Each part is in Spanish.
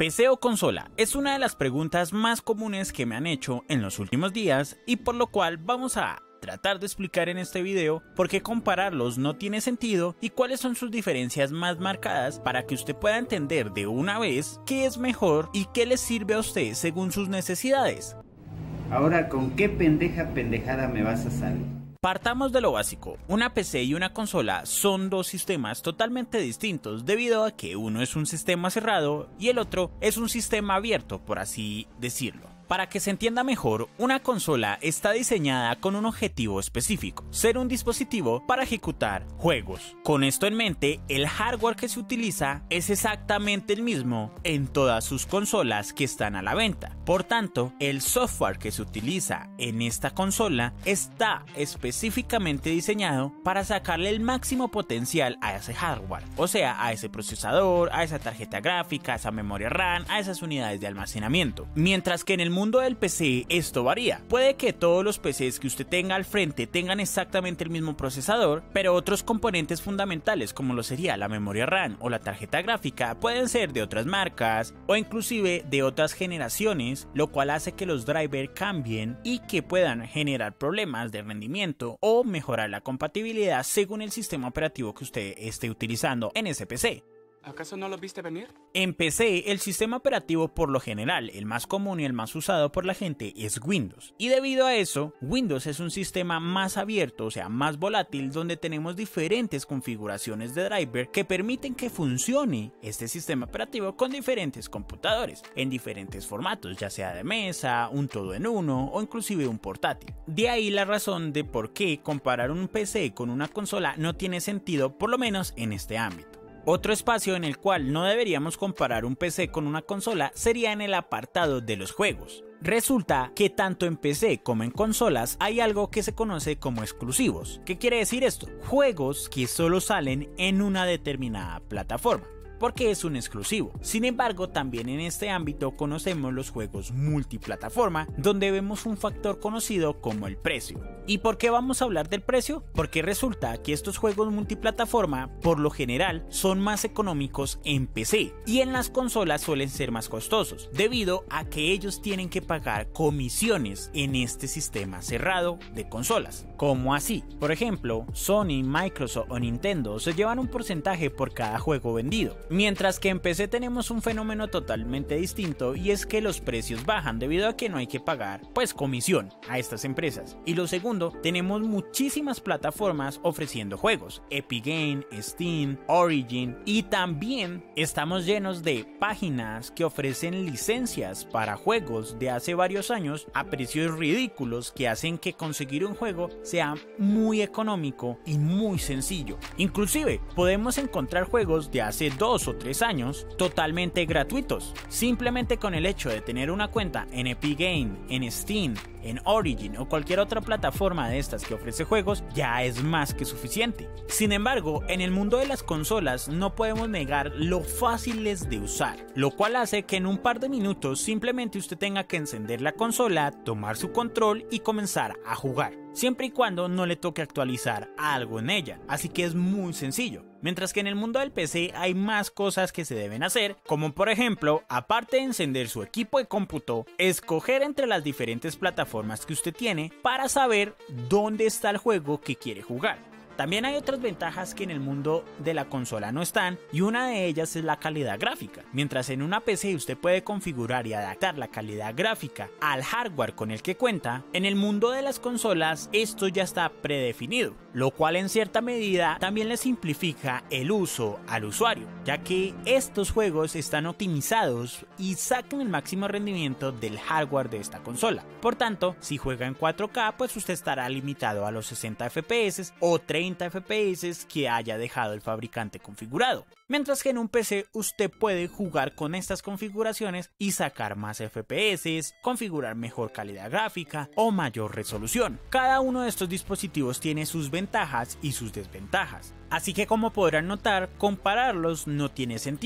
¿PC o consola? Es una de las preguntas más comunes que me han hecho en los últimos días y por lo cual vamos a tratar de explicar en este video por qué compararlos no tiene sentido y cuáles son sus diferencias más marcadas para que usted pueda entender de una vez qué es mejor y qué le sirve a usted según sus necesidades. Ahora, ¿con qué pendejada me vas a salir? Partamos de lo básico, una PC y una consola son dos sistemas totalmente distintos debido a que uno es un sistema cerrado y el otro es un sistema abierto, por así decirlo. Para que se entienda mejor, una consola está diseñada con un objetivo específico, ser un dispositivo para ejecutar juegos. Con esto en mente, el hardware que se utiliza es exactamente el mismo en todas sus consolas que están a la venta. Por tanto, el software que se utiliza en esta consola está específicamente diseñado para sacarle el máximo potencial a ese hardware, o sea, a ese procesador, a esa tarjeta gráfica, a esa memoria RAM, a esas unidades de almacenamiento. Mientras que en el mundo del PC esto varía. Puede que todos los PCs que usted tenga al frente tengan exactamente el mismo procesador, pero otros componentes fundamentales como lo sería la memoria RAM o la tarjeta gráfica pueden ser de otras marcas o inclusive de otras generaciones, lo cual hace que los drivers cambien y que puedan generar problemas de rendimiento o mejorar la compatibilidad según el sistema operativo que usted esté utilizando en ese PC. ¿Acaso no lo viste venir? En PC, el sistema operativo por lo general, el más común y el más usado por la gente es Windows. Y debido a eso, Windows es un sistema más abierto, o sea, más volátil, donde tenemos diferentes configuraciones de driver que permiten que funcione este sistema operativo con diferentes computadores, en diferentes formatos, ya sea de mesa, un todo en uno o inclusive un portátil. De ahí la razón de por qué comparar un PC con una consola no tiene sentido, por lo menos en este ámbito. Otro espacio en el cual no deberíamos comparar un PC con una consola sería en el apartado de los juegos. Resulta que tanto en PC como en consolas hay algo que se conoce como exclusivos. ¿Qué quiere decir esto? Juegos que solo salen en una determinada plataforma, porque es un exclusivo. Sin embargo, también en este ámbito conocemos los juegos multiplataforma, donde vemos un factor conocido como el precio. ¿Y por qué vamos a hablar del precio? Porque resulta que estos juegos multiplataforma, por lo general, son más económicos en PC y en las consolas suelen ser más costosos, debido a que ellos tienen que pagar comisiones en este sistema cerrado de consolas. ¿Cómo así? Por ejemplo, Sony, Microsoft o Nintendo se llevan un porcentaje por cada juego vendido. Mientras que en PC tenemos un fenómeno totalmente distinto y es que los precios bajan debido a que no hay que pagar comisión a estas empresas. Y lo segundo, tenemos muchísimas plataformas ofreciendo juegos, Epic Games, Steam, Origin, y también estamos llenos de páginas que ofrecen licencias para juegos de hace varios años a precios ridículos que hacen que conseguir un juego sea muy económico y muy sencillo. Inclusive podemos encontrar juegos de hace 2 o 3 años totalmente gratuitos, simplemente con el hecho de tener una cuenta en Epic Games, en Steam, en Origin o cualquier otra plataforma de estas que ofrece juegos ya es más que suficiente. Sin embargo, en el mundo de las consolas no podemos negar lo fáciles de usar, lo cual hace que en un par de minutos simplemente usted tenga que encender la consola, tomar su control y comenzar a jugar, siempre y cuando no le toque actualizar algo en ella, así que es muy sencillo. Mientras que en el mundo del PC hay más cosas que se deben hacer, como por ejemplo, aparte de encender su equipo de cómputo, escoger entre las diferentes plataformas que usted tiene para saber dónde está el juego que quiere jugar. También hay otras ventajas que en el mundo de la consola no están, y una de ellas es la calidad gráfica. Mientras en una PC usted puede configurar y adaptar la calidad gráfica al hardware con el que cuenta, en el mundo de las consolas esto ya está predefinido, lo cual en cierta medida también le simplifica el uso al usuario, ya que estos juegos están optimizados y sacan el máximo rendimiento del hardware de esta consola. Por tanto, si juega en 4K, pues usted estará limitado a los 60 FPS o 30 FPS que haya dejado el fabricante configurado. Mientras que en un PC usted puede jugar con estas configuraciones y sacar más FPS, configurar mejor calidad gráfica o mayor resolución. Cada uno de estos dispositivos tiene sus ventajas y sus desventajas. Así que como podrán notar, compararlos no tiene sentido.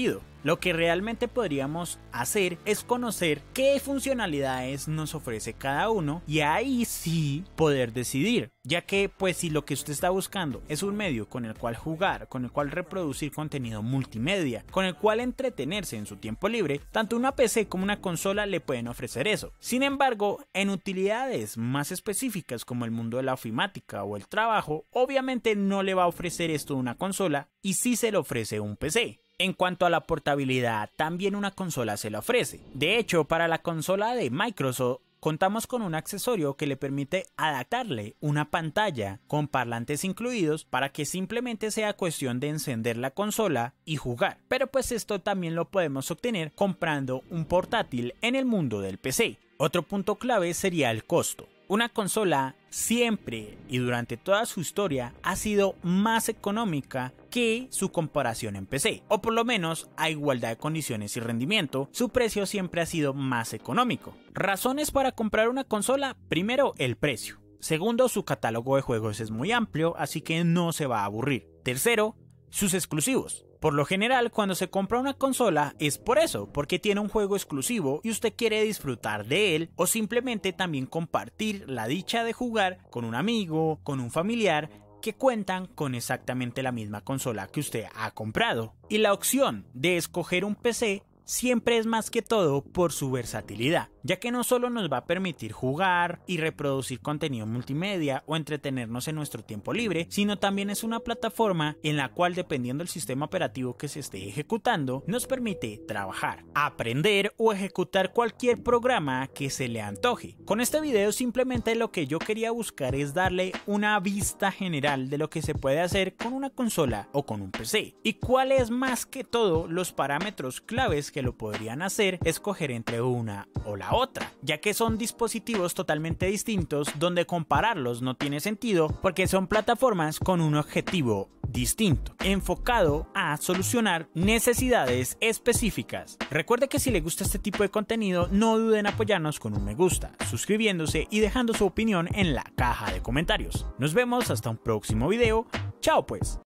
Lo que realmente podríamos hacer es conocer qué funcionalidades nos ofrece cada uno y ahí sí poder decidir, ya que pues si lo que usted está buscando es un medio con el cual jugar, con el cual reproducir contenido multimedia, con el cual entretenerse en su tiempo libre, tanto una PC como una consola le pueden ofrecer eso. Sin embargo, en utilidades más específicas como el mundo de la ofimática o el trabajo, obviamente no le va a ofrecer esto una consola y sí se le ofrece un PC. En cuanto a la portabilidad, también una consola se la ofrece. De hecho, para la consola de Microsoft, contamos con un accesorio que le permite adaptarle una pantalla con parlantes incluidos para que simplemente sea cuestión de encender la consola y jugar. Pero pues esto también lo podemos obtener comprando un portátil en el mundo del PC. Otro punto clave sería el costo. Una consola siempre y durante toda su historia ha sido más económica que su comparación en PC, o por lo menos a igualdad de condiciones y rendimiento, su precio siempre ha sido más económico. Razones para comprar una consola: primero, el precio. Segundo, su catálogo de juegos es muy amplio, así que no se va a aburrir. Tercero, sus exclusivos. Por lo general, cuando se compra una consola es por eso, porque tiene un juego exclusivo y usted quiere disfrutar de él o simplemente también compartir la dicha de jugar con un amigo, con un familiar que cuentan con exactamente la misma consola que usted ha comprado. Y la opción de escoger un PC siempre es más que todo por su versatilidad, ya que no solo nos va a permitir jugar y reproducir contenido multimedia o entretenernos en nuestro tiempo libre, sino también es una plataforma en la cual, dependiendo del sistema operativo que se esté ejecutando, nos permite trabajar, aprender o ejecutar cualquier programa que se le antoje. Con este video simplemente lo que yo quería buscar es darle una vista general de lo que se puede hacer con una consola o con un PC y cuáles más que todo los parámetros claves que lo podrían hacer escoger entre una o la otra, ya que son dispositivos totalmente distintos donde compararlos no tiene sentido porque son plataformas con un objetivo distinto, enfocado a solucionar necesidades específicas. Recuerde que si le gusta este tipo de contenido, no duden en apoyarnos con un me gusta, suscribiéndose y dejando su opinión en la caja de comentarios. Nos vemos hasta un próximo video. Chao pues.